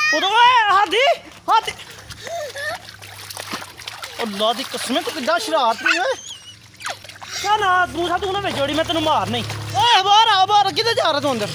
हाथी हाथी अल्लाह दी कसम तू कितना शरारती है। क्या ना मूसा तू ना भेज जोड़ी मैं तेन मार नहीं। ओए बाहर आ बाहर किधर जा रहा तू अंदर।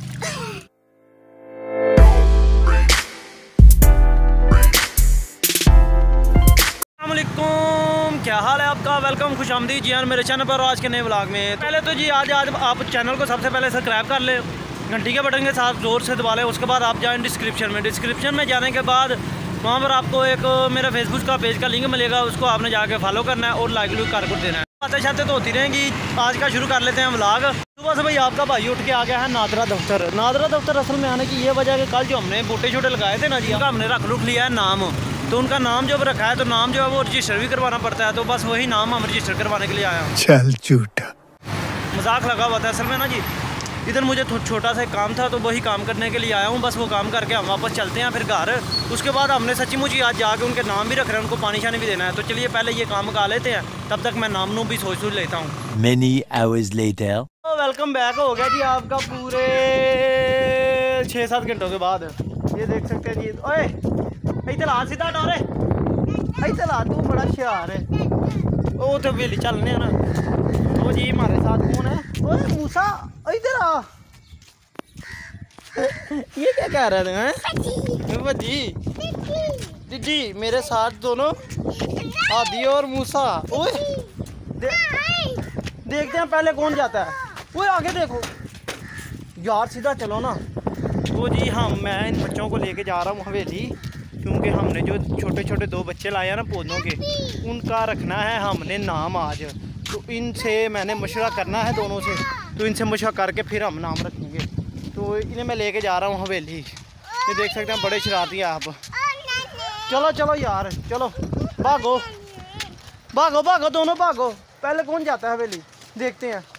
अस्सलामुअलैकुम, क्या हाल है आपका। वेलकम खुशामदीद जी मेरे चैनल पर आज के नए व्लॉग में। पहले तो जी आज आप चैनल को सबसे पहले सब्सक्राइब कर ले, घंटी के बटन के साथ ज़ोर से दबा लें। उसके बाद आप जाएं डिस्क्रिप्शन में जाने के बाद वहाँ पर आपको एक मेरा फेसबुक का पेज का लिंक मिलेगा, उसको आपने जाके फॉलो करना है और लाइक कर देना है। बातें शातें तो होती रहेंगी। आज का शुरू कर लेते हैं व्लॉग। सुबह से भाई आपका भाई उठ के आ गया है नादरा दफ्तर। असल में आने की ये वजह है कि कल जो हमने बूटे छोटे लगाए थे ना जी, हमने रख लिया है नाम। तो उनका नाम जब रखा है तो नाम जो है वो रजिस्टर भी करवाना पड़ता है। तो बस वही नाम हम रजिस्टर करवाने के लिए आया हूँ। चल झूठा मजाक लगा हुआ था असल में ना जी। इधर मुझे छोटा सा काम था तो वही काम करने के लिए आया हूँ। बस वो काम करके हम वापस चलते हैं फिर घर। उसके बाद हमने सच्ची मुझी आज जाके उनके नाम भी रख रहे हैं, उनको पानी शानी भी देना है। तो चलिए पहले ये काम का लेते हैं, तब तक मैं नाम भी सोच लेता हूँ। Many hours later. तो वेलकम बैक हो गया जी आपका पूरे 6-7 घंटों के बाद। ये देख सकते हैं जी। ओए इधर आ सीधा डोरे, इधर आ, तू बड़ा होशियार है। ओ तो वेली चलने ना। ओ जी हमारे साथ कौन है। ओए मूसा इधर आ। ये क्या कह रहे हैं भजी दीदी मेरे साथ दोनों आदि और मूसा। ओए देखते हैं पहले कौन जाता है। वो आगे देखो यार, सीधा चलो ना। वो जी मैं इन बच्चों को लेके जा रहा हूँ हवेली, क्योंकि हमने जो छोटे छोटे 2 बच्चे लाए हैं ना पौधों के, उनका रखना है हमने नाम आज। तो इनसे मैंने मशवरा करना है दोनों से, तो इनसे मशवरा करके फिर हम नाम रखेंगे। तो इन्हें मैं लेके जा रहा हूँ हवेली। ये देख सकते हैं बड़े शरारती हैं आप। चलो चलो यार चलो, भागो भागो भागो दोनों भागो। पहले कौन जाता है हवेली देखते हैं।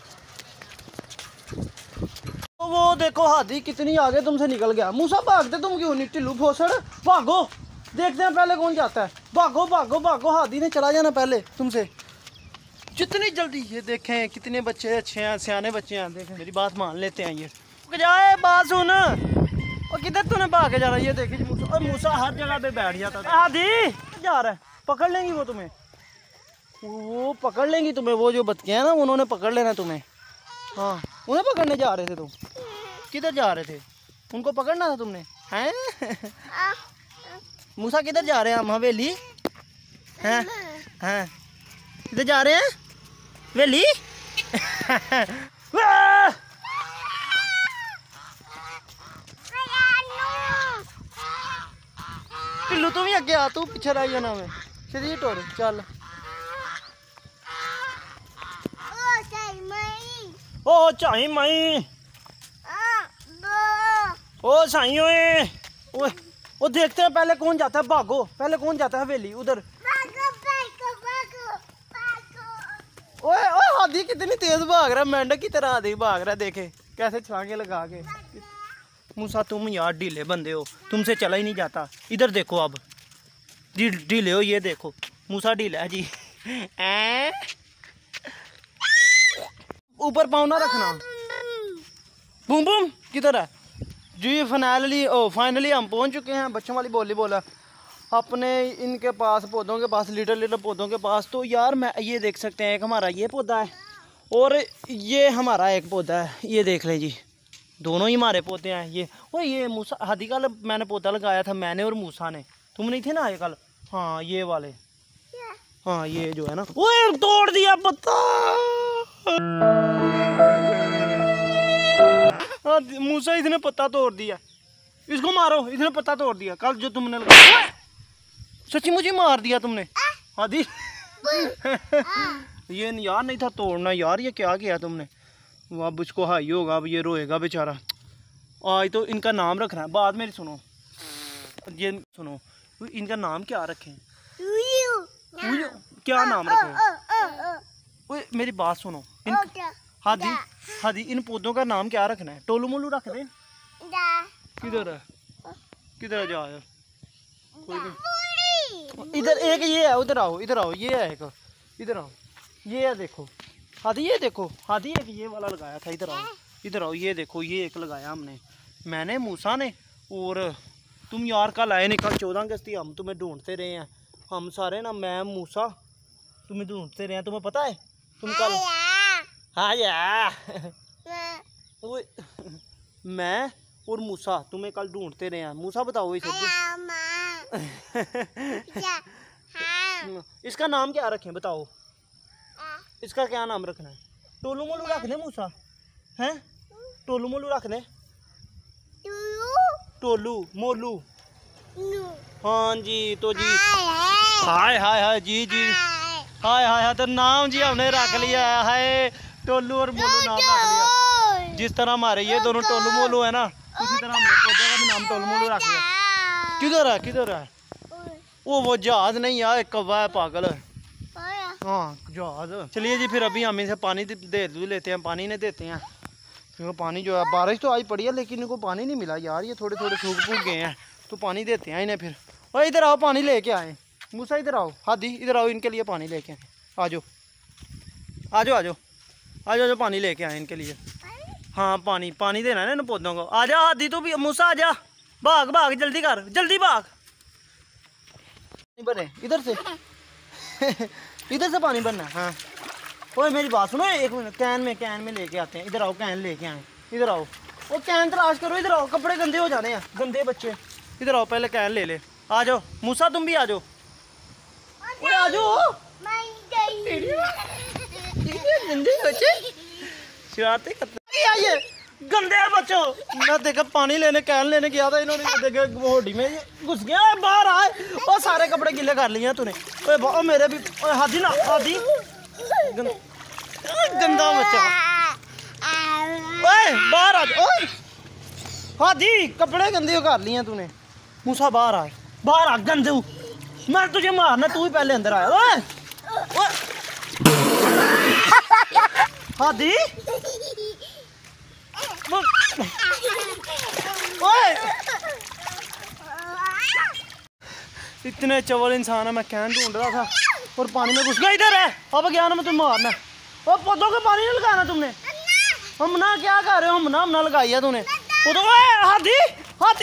तो वो देखो हाथी कितनी आगे तुमसे निकल गया। मूसा भागते तुम क्यों नहीं, टिल्लू भोसड़ भागो। देखते हैं पहले कौन जाता है। भागो भागो भागो, हाथी ने चला जाना पहले तुमसे जितनी जल्दी। ये देखें कितने बच्चे अच्छे हैं, सियाने बच्चे हैं। देखें मेरी बात मान लेते हैं। ये जाए बात सुन, और किधर तूने भाग के जा रहा है। ये देखिए मूसा, और मूसा हर जगह पे बैठ जाता था। हाथी जा रहा है, पकड़ लेंगी वो तुम्हें, वो पकड़ लेंगी तुम्हें। वो जो बच्चे हैं ना उन्होंने पकड़ लेना तुम्हें। हाँ उन्हें पकड़ने जा रहे थे तुम। किधर जा रहे थे, उनको पकड़ना था तुमने हैं। मूसा किधर जा रहे हैं हम हवेली हैं। हैं किधर जा रहे हैं हवेली। पिल्लू तू भी अगे आ, तू पीछे रह जाना। मैं सीधी टोर चल। ओ चाई माई, ओ साई ओए ओए। वो देखते हैं पहले कौन जाता है। भागो पहले कौन जाता है हवेली उधर। ओए ओए हाथी कितनी तेज भाग रहा है, मेंढक की तरह हाथी भाग रहा है। देखे कैसे छलांगे लगा के। मूसा तुम यार ढीले बंदे हो, तुमसे चला ही नहीं जाता। इधर देखो अब ढीले हो। ये देखो मूसा ढीला है जी। ऊपर पाँव ना रखना। बूम बूम किधर है जी। फाइनली हम पहुंच चुके हैं। बच्चों वाली बोली बोला अपने इनके पास, पौधों के पास, लिटल पौधों के पास। तो यार मैं ये देख सकते हैं, एक हमारा ये पौधा है और ये हमारा एक पौधा है। ये देख लें जी, दोनों ही हमारे पौधे हैं। ये मूसा हाथी कल मैंने पौधा लगाया था, मैंने और मूसा ने। तुम नहीं थे ना आए कल। हाँ ये वाले, हाँ ये जो है ना। ओए तोड़ दिया पत्ता। मूसा इसने पत्ता तोड़ दिया, इसको मारो। इसने पत्ता तोड़ दिया कल जो तुमने लगाया। सच्ची मुझे मार दिया तुमने हाथी। ये यार नहीं था तोड़ना यार, ये क्या किया तुमने। अब इसको हाई होगा, अब ये रोएगा बेचारा। आज तो इनका नाम रखना है। बात मेरी सुनो, ये सुनो, इनका नाम क्या रखें। क्या नाम रखें। मेरी बात सुनो, हादी इन पौधों का नाम क्या रखना है। टोलू मोलू रख दे। किधर है, किधर जा इधर एक ये है। उधर आओ, इधर आओ। ये है एक, इधर आओ। ये है देखो हादी, ये देखो हादी एक ये वाला लगाया था। इधर आओ, इधर आओ। ये देखो ये एक लगाया हमने, मैंने, मूसा ने और तुम यार कल आए नहीं, कल 14 अगस्त थी, हम तुम्हें ढूंढते रहे हैं, हम सारे ना, मैं मूसा तुम्हें ढूंढते रहे हैं, तुम्हें पता है? तुम कल हाँ यार मैं और मूसा तुम्हें कल ढूंढते रहे हैं। मूसा बताओ इसे इसका नाम क्या रखें बताओ, इसका क्या नाम रखना है? टोलू मोलू रख दे मूसा, हैं? टोलू मोलू रख दे, टोलू मोलू। हाँ जी, तो जी हाय हाय हाय जी जी हाय हाय हाय, तो नाम जी हमने रख लिया है, हाय टोलू और मोलू नाम रख लिया। जिस तरह हमारे ये दोनों टोलू मोलू है ना, उसी तरह हमने पौधे का भी नाम टोलू मोलू रख लिया। किधर है, किधर है? वो जहाज नहीं यार, कौवा है पागल। हाँ जहाज। चलिए जी, फिर अभी हम इसे पानी दे लेते हैं, पानी नहीं देते हैं क्योंकि पानी जो है, बारिश तो आज पड़ी है लेकिन इनको पानी नहीं मिला यार, ये थोड़े थोड़े सूख फूक गए हैं, तो पानी देते हैं इन्हें फिर। और इधर आओ, पानी लेके आए। मूसा इधर आओ, हादी इधर आओ, इनके लिए पानी लेके आए। आ जाओ आ जाओ आ जाओ आ जाओ, पानी लेके आए इनके लिए। हाँ पानी पानी देना है ना इन पौधों को। आ जा हादी, तू भी मूसा आ जा, भाग भाग जल्दी कर, जल्दी भाग। बने इधर से इधर से पानी बनना है। हाँ ओए मेरी बात सुनो, एक मिनट, कैन में लेके आते हैं। इधर आओ, कैन लेके आए, इधर आओ। वो कैन तलाश करो, इधर आओ, कपड़े गंदे हो जाने हैं, गंदे बच्चे। इधर आओ, पहले कैन ले ले। आ जाओ मूसा, तुम भी आ जाओ, आ जाओ। गंदे बच्चे शरारतें करते, आइए गंदे बच्चों। मैं देखा पानी लेने, कैन लेने गया था, इन्होंने देखा होडी में घुस गया, बाहर आए और सारे कपड़े गिले कर लिए तूने। ओए मेरे भी, ओए हादी ना, हादी गंदा बच्चा। ओए बाहर आ जा, ओए हादी कपड़े गंदे कर लिए तूने। मूसा बाहर आ, बाहर आ गंदू, मैं तुझे मारना, तू ही पहले अंदर आया। ओए हादी ओए, इतने चवल इंसान है, मैं कैन ढूंढ रहा था और पानी में घुस गया। इधर है, अब गया ना मैं तुम्हें मारना। और पौधों को पानी नहीं लगाना तुमने, हम ना क्या कर रहे हो, हम ना लगाई है तूने पौधों। हाथी हाथी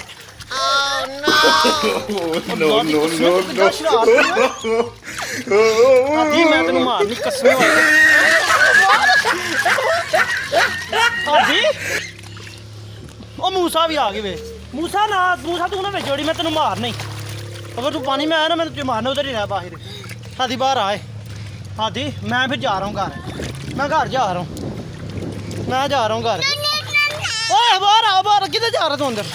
हाथी, मैं तेन मारनी कसम हाथी। ओ मूसा भी आ गई वे, मूसा ना, मूसा तू ना वे जोड़ी, मैं तेन मार नहीं। अगर तू पानी में आया ना, मैं तुझे मारना, उधर ही रह बाहर। हाथी बाहर आए, हाथी मैं फिर जा रहा हूँ घर, मैं घर जा रहा हूँ, मैं जा रहा हूँ घर। ओए बाहर आ, बाहर किधर जा रहा तू? अंदर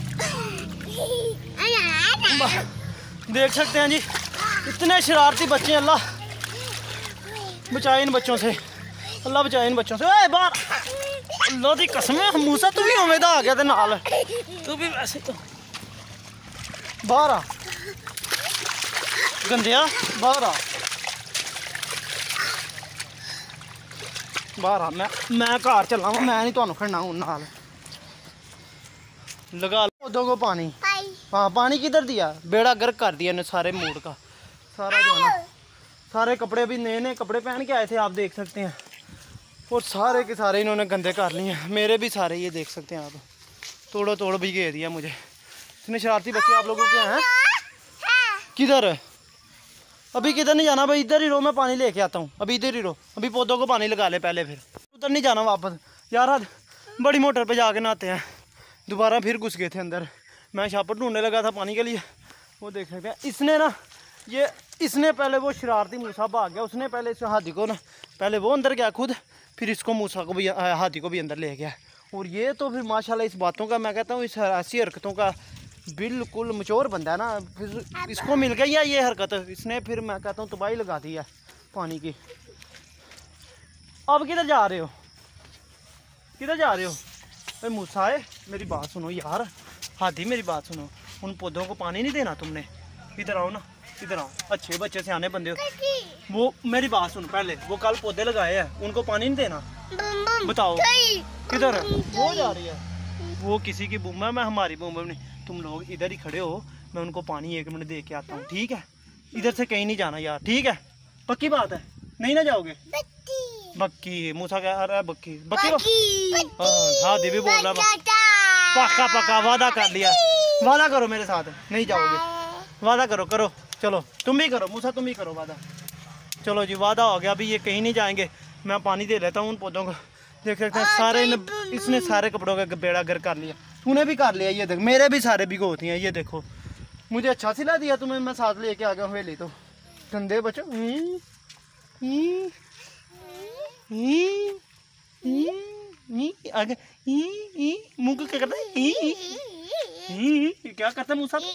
देख सकते हैं जी, इतने शरारती बच्चे, अल्लाह बचाए इन बच्चों से, अल्लाह बचाए इन बच्चों से। ओए बाहर, अल्लाह दी कसम है, मूसा तू भी उम्मीद आ गया ते नाल, तू भी वैसे तो बाहर आ गंदिया, बाहर आ, बाहर आ। मैं घर चला, मैं नहीं तुहानू खड़ना हूं नाल। लगा लो पौधों को पानी। हाँ पानी किधर दिया, बेड़ा गर्क कर दिया ने सारे मूड का, सारा जो है ना, सारे कपड़े भी नए नए कपड़े पहन के आए थे, आप देख सकते हैं, और सारे के सारे इन्होंने गंदे कर लिए हैं, मेरे भी सारे, ये देख सकते हैं आप, तोड़ो तोड़ भी घेर दिया मुझे। इतने शरारती बच्चे आप लोगों के हैं। किधर अभी किधर नहीं जाना भाई, इधर ही रहो, मैं पानी लेके आता हूँ, अभी इधर ही रहो, अभी पौधों को पानी लगा ले पहले, फिर उधर नहीं जाना वापस। यार बड़ी मोटर पे जाके नहाते हैं, दोबारा फिर घुस गए थे अंदर। मैं छापर ढूंढने लगा था पानी के लिए, वो देख सकते हैं। इसने ना, ये इसने पहले, वो शरारती मूसा भाग गया, उसने पहले इस हाथी को ना, पहले वो अंदर गया खुद, फिर इसको मूसा को भी, हाथी को भी अंदर ले गया। और ये तो फिर माशाल्लाह इस बातों का, मैं कहता हूँ इस ऐसी हरकतों का बिल्कुल मचोर बंदा है ना, फिर इसको मिल गई है ये हरकत, इसने फिर मैं कहता हूँ तबाही लगा दी है पानी की। अब किधर जा रहे हो, किधर जा रहे हो? अरे मूसा है, मेरी बात सुनो यार, हाथी मेरी बात सुनो, उन पौधों को पानी नहीं देना तुमने। इधर आओ ना, इधर आओ, अच्छे बच्चे सियाने बंदे हो। वो मेरी बात सुनो पहले, वो कल पौधे लगाए हैं, उनको पानी नहीं देना। बताओ किधर है? वो जा रही है, वो किसी की बूम है, मैं हमारी बूम नहीं। तुम लोग इधर ही खड़े हो, मैं उनको पानी 1 मिनट दे के आता हूँ, ठीक है? इधर से कहीं नहीं जाना यार, ठीक है? पक्की बात है, नहीं ना जाओगे? बक्की मूसा कह रहा है, बक्की बक्की। हाँ दी भी बोल रहा, पक्का पक्का वादा कर लिया। वादा करो मेरे साथ नहीं जाओगे, वादा करो, करो, चलो तुम भी करो मूसा, तुम भी करो वादा। चलो जी वादा हो गया, अभी ये कहीं नहीं जाएंगे। मैं पानी दे लेता हूँ उन पौधों को। देख सकते हैं सारे इसने सारे कपड़ों का बेड़ा गर्क कर लिया, तूने भी कर लिया। ये देख मेरे भी सारे भिगोती हैं, ये देखो मुझे अच्छा सिला दिया तुम्हें, मैं साथ लेके आ गया हवेली। तो गंदे बच्चों, आगे मुंह को क्या करता है, क्या करता है मूसा?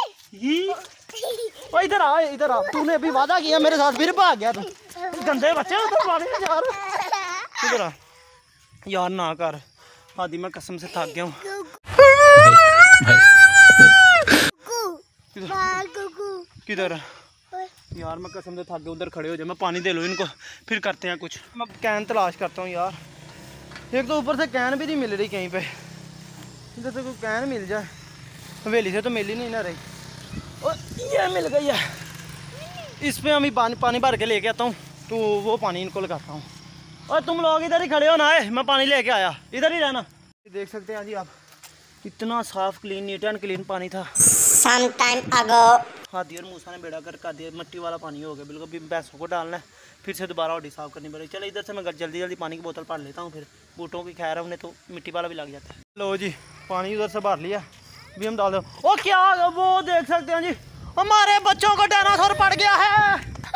इधर आ, इधर आ, तूने अभी वादा किया मेरे साथ, फिर भाग गया तू। गंदे बच्चे उधर भाग यार, इधर आ यार, ना कर आदि, मैं कसम से थक गया हूँ। किधर है यार, मैं कसम से थक गया, उधर खड़े हो जाए, मैं पानी दे लूँ इनको, फिर करते हैं कुछ। मैं कैन तलाश करता हूँ यार, एक तो ऊपर से कैन भी नहीं मिल रही कहीं पे, इधर से कोई कैन मिल जाए, हवेली से तो मिल ही नहीं ना रही। और ये मिल गई है, इस पे अभी पानी भर के लेके आता हूँ, तो वो पानी इनको लगाता हूँ। और तुम लोग इधर ही खड़े हो ना, मैं पानी लेके आया, इधर ही रहना। देख सकते हैं जी आप, इतना साफ क्लीन, नीट एंड क्लीन पानी था। Some time ago. हादी और मूसा ने बेड़ा कर कर दिया, मिट्टी वाला पानी हो गया बिल्कुल। अभी भैंसों को डालना है, फिर से दोबारा ऑडी साफ करनी पड़ेगी। चलो इधर से मैं जल्दी जल्दी पानी की बोतल भर लेता हूँ, फिर बूटों की खैर है, उन्हें तो मिट्टी वाला भी लग जाता है। लो जी पानी उधर से भर लिया, अभी हम डाल दो। ओ क्या वो देख सकते हैं जी, हमारे बच्चों को डायनासोर पड़ गया है।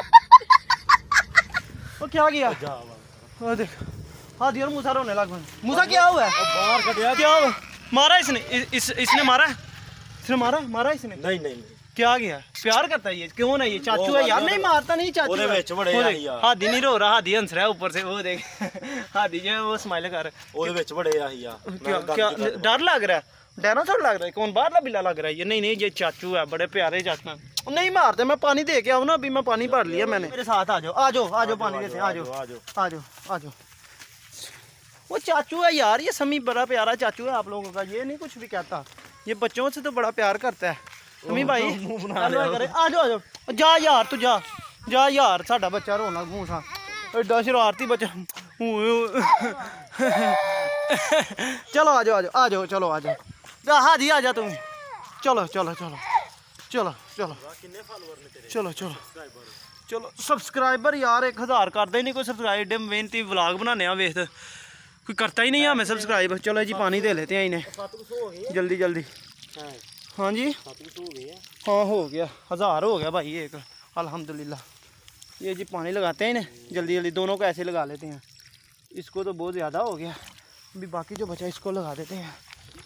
वो क्या किया, वो देख हादी और मूसा रोने लग गए। मूसा क्या हुआ है, क्या हुआ, मारा इसने, इसने मारा, इसने मारा इसने? नहीं क्या गया, प्यार करता है ये, क्यों नहीं? ये चाचू है यार, नहीं मारता नहीं चाचू है। हादी नहीं रो रहा, हादी हंस रहा है ऊपर से, वो देख हादी जो है वो स्माइल कर रहा है। क्या डर लग रहा है, डायनासोर लग रहा है, कौन बाहरला बिल्ला लग रहा है ये? नहीं ये चाचू है, बड़े प्यारे चाचू, नहीं मारते। मैं पानी दे के आऊँ ना, अभी मैं पानी भर लिया मैंने। मेरे साथ आ जाओ, आ जाओ पानी देते, आ जाओ। वो चाचू है यार, ये समी बड़ा प्यारा चाचू है आप लोगों का, ये नहीं कुछ भी कहता, ये बच्चों से तो बड़ा प्यार करता है। समी भाई आ जाओ, जा यार, तू जा यार, साडा बच्चा रोना मूसा, एडा शरारती बच्चा। चलो आ जाओ, चलो आ जाओ, हाजी आ जा तुम, चलो सब्सक्राइबर यार 1000 करता ही नहीं कोई सब्सक्राइब, मेहनती व्लॉग बनाने वेख कोई करता ही नहीं है हमें सब्सक्राइब। चलो जी पानी दे लेते हैं इन्हें जल्दी। हाँ जी हाँ हो गया, 1000 हो गया भाई एक, अल्हम्दुलिल्लाह। ये जी पानी लगाते हैं इन्हें जल्दी, दोनों को ऐसे लगा लेते हैं। इसको तो बहुत ज़्यादा हो गया, अभी बाकी जो बचा इसको लगा देते हैं।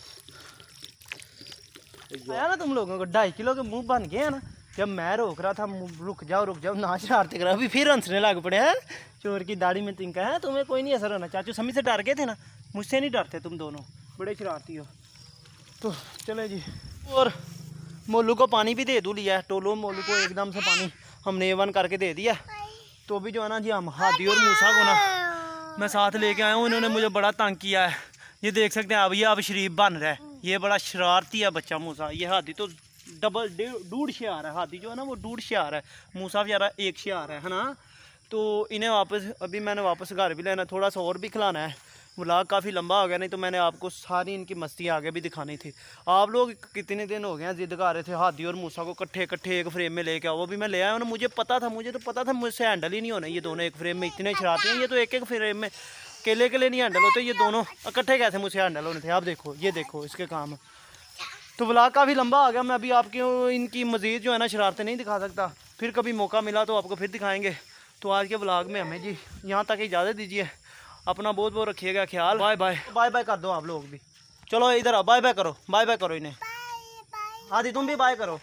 आया ना तुम लोगों को 2.5 किलो के मुँह बन गए हैं ना। जब मैं रोक रहा था रुक जाओ ना शरारती करा, अभी फिर हंसने लग पड़े हैं। चोर की दाढ़ी में तिनका है, तुम्हें कोई नहीं असर होना। चाचू समी से डर गए थे ना, मुझसे नहीं डरते तुम दोनों, बड़े शरारती हो। तो चले जी, और मोलू को पानी भी दे दूँ लिया है, टोलो मोलू को एकदम से पानी हमने A1 करके दे दिया। तो भी जो है ना जी, हम हादी और मूसा को ना मैं साथ लेके आया हूँ, इन्होंने मुझे बड़ा तंग किया है। ये देख सकते हैं अब शरीफ बन रहा है, ये बड़ा शरारती है बच्चा मूसा। ये हादी तो डबल 1.5 शेर है, हादी जो है ना वो 1.5 शेर है, मूसा बेचारा 1 शेर है ना। तो इन्हें अभी मैंने वापस घर भी लेना, थोड़ा सा और भी खिलाना है। व्लॉग काफ़ी लंबा हो गया, नहीं तो मैंने आपको सारी इनकी मस्ती आगे भी दिखानी थी। आप लोग कितने दिन हो गए हैं जिद कर रहे थे हादी और मूसा को इकट्ठे एक फ्रेम में लेके आओ, वो भी मैं ले आया हूँ। मुझे तो पता था मुझसे हैंडल ही नहीं होना ये दोनों एक फ्रेम में, इतने शरारते हैं ये तो एक फ्रेम में अकेले नहीं हैंडल होते, ये दोनों इकट्ठे कैसे मुझसे हैंडल होने थे। आप देखो, ये देखो इसके काम। तो व्लॉग काफ़ी लंबा आ गया, मैं अभी आपकी इनकी मज़ीद जो है ना शरारतें नहीं दिखा सकता, फिर कभी मौका मिला तो आपको फिर दिखाएंगे। तो आज के व्लॉग में हमें जी यहाँ तक इजाज़त दीजिए, अपना बहुत रखिएगा ख्याल। बाय कर दो आप लोग भी, चलो इधर आओ, बाय करो इन्हें। हादी तुम भी बाय करो,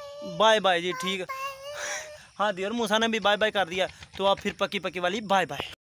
बाय जी, ठीक है। हादी और मूसा ने भी बाय कर दिया, तो आप फिर पक्की वाली बाय।